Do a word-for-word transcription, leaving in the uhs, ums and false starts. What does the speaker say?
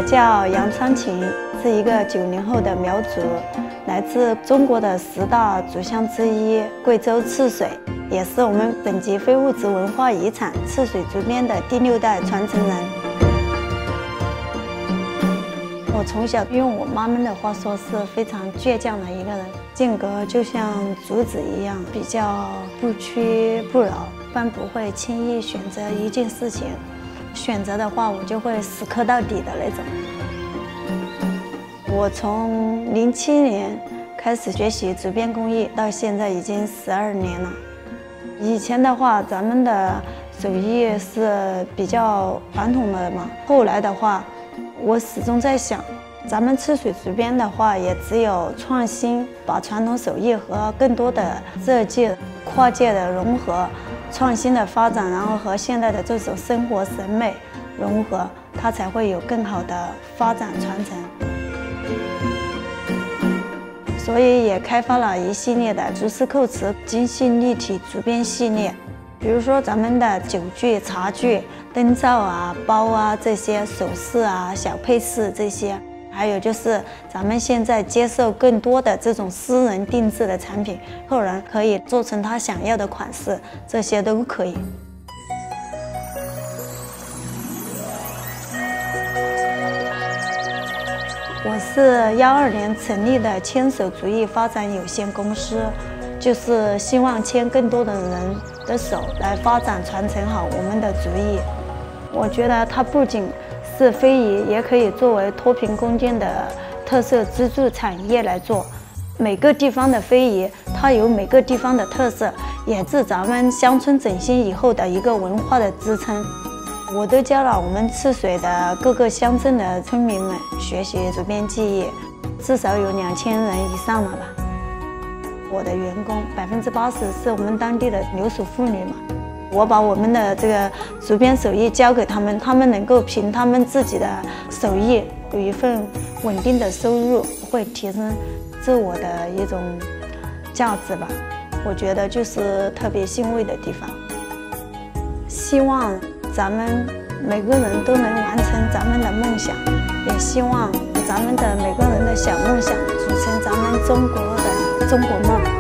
叫杨昌琴，是一个九零后的苗族，来自中国的十大族乡之一贵州赤水，也是我们省级非物质文化遗产赤水竹编的第六代传承人。我从小用我妈妈的话说，是非常倔强的一个人，性格就像竹子一样，比较不屈不挠，一般不会轻易选择一件事情。选择的话，我就会死磕到底的那种。我从零七年开始学习竹编工艺，到现在已经十二年了。以前的话，咱们的手艺是比较传统的嘛。后来的话，我始终在想，咱们赤水竹编的话，也只有创新，把传统手艺和更多的设计跨界的融合。创新的发展，然后和现代的这种生活审美融合，它才会有更好的发展传承。所以也开发了一系列的竹丝扣瓷精细立体竹编系列，比如说咱们的酒具、茶具、灯罩啊、包啊这些首饰啊、小配饰这些。还有就是咱们现在接受更多的这种私人定制的产品，客人可以做成他想要的款式，这些都可以。我是幺二年成立的牵手竹艺发展有限公司，就是希望牵更多的人的手来发展传承好我们的竹艺。我觉得它不仅是非遗，也可以作为脱贫攻坚的特色支柱产业来做。每个地方的非遗，它有每个地方的特色，也是咱们乡村振兴以后的一个文化的支撑。我都教了我们赤水的各个乡镇的村民们学习竹编技艺，至少有两千人以上了吧。我的员工百分之八十是我们当地的留守妇女嘛。我把我们的这个竹编手艺交给他们，他们能够凭他们自己的手艺有一份稳定的收入，会提升自我的一种价值吧。我觉得就是特别欣慰的地方。希望咱们每个人都能完成咱们的梦想，也希望咱们的每个人的小梦想组成咱们中国的中国梦。